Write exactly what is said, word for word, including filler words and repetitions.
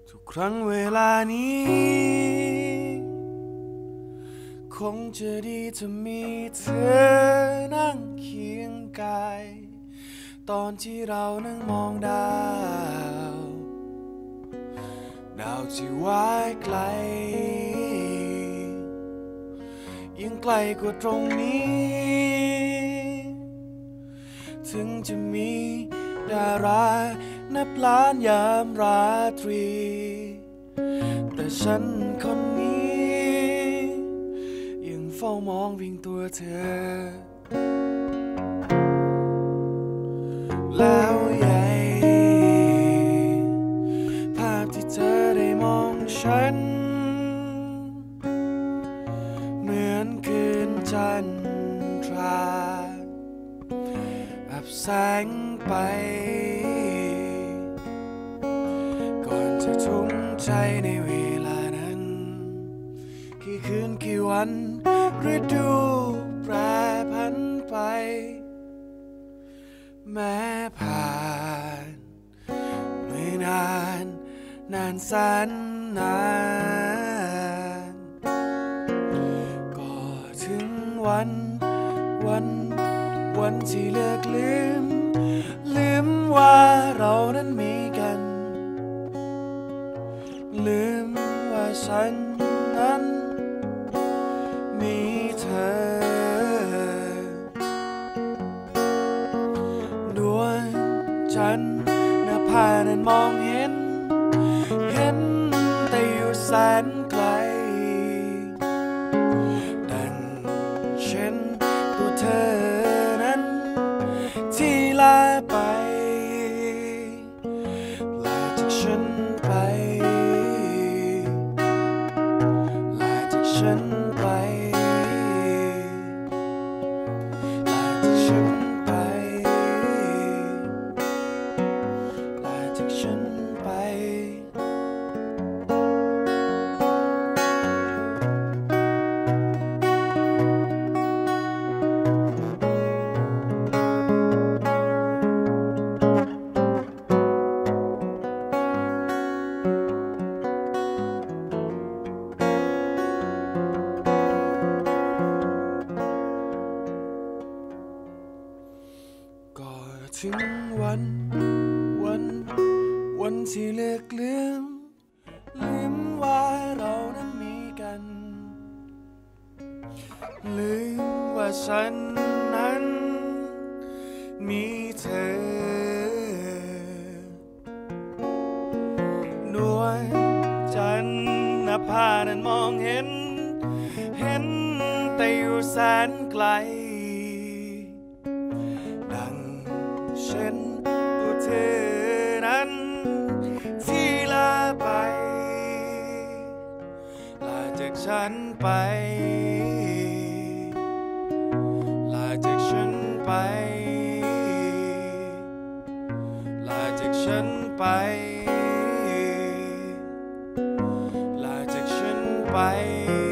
ทุกครั้งเวลานี้คงจะดีถ้ามีเธอนั่งเคียงกายตอนที่เรานั่งมองดาวดาวที่ว่ายไกลยังไกลกว่าตรงนี้ถึงจะมีดารานับล้านยามราตรีแต่ฉันคนนี้ยังเฝ้ามองเพียงตัวเธอแล้วใหญ่ภาพที่เธอได้มองฉันเหมือนคืนจันทราอับแสงไปก่อนจะทุ่มใจในเวลานั้นกี่คืนกี่วันฤดูแปรผันไปแม้ผ่านไม่นานนานแสนนานก็ถึงวันวันวันที่เลิกลืมลืมว่าเรานั้นมีกันลืมว่าฉันนั้นมีเธอดวงจันทร์หน้าผานั้นมองเห็นเห็นแต่อยู่แสนไกลดังเช่นตัวเธอนั้นที่ลาไปลาจากฉันไปลาจากฉันไปลาจากฉันไปลาจากฉันไปก็ถึงวันวันวันที่เลิกลืมลืมว่าเรานั้นมีกันลืมว่าฉันนั้นมีเธอดวงจันทร์หน้าผานั้นมองเห็นเห็นแต่อยู่แสนไกลดังเช่นตัวเธอนั้นที่ลาไปลาจากฉันไปลาจากฉันไปลาจากฉันไปลาจากฉันไป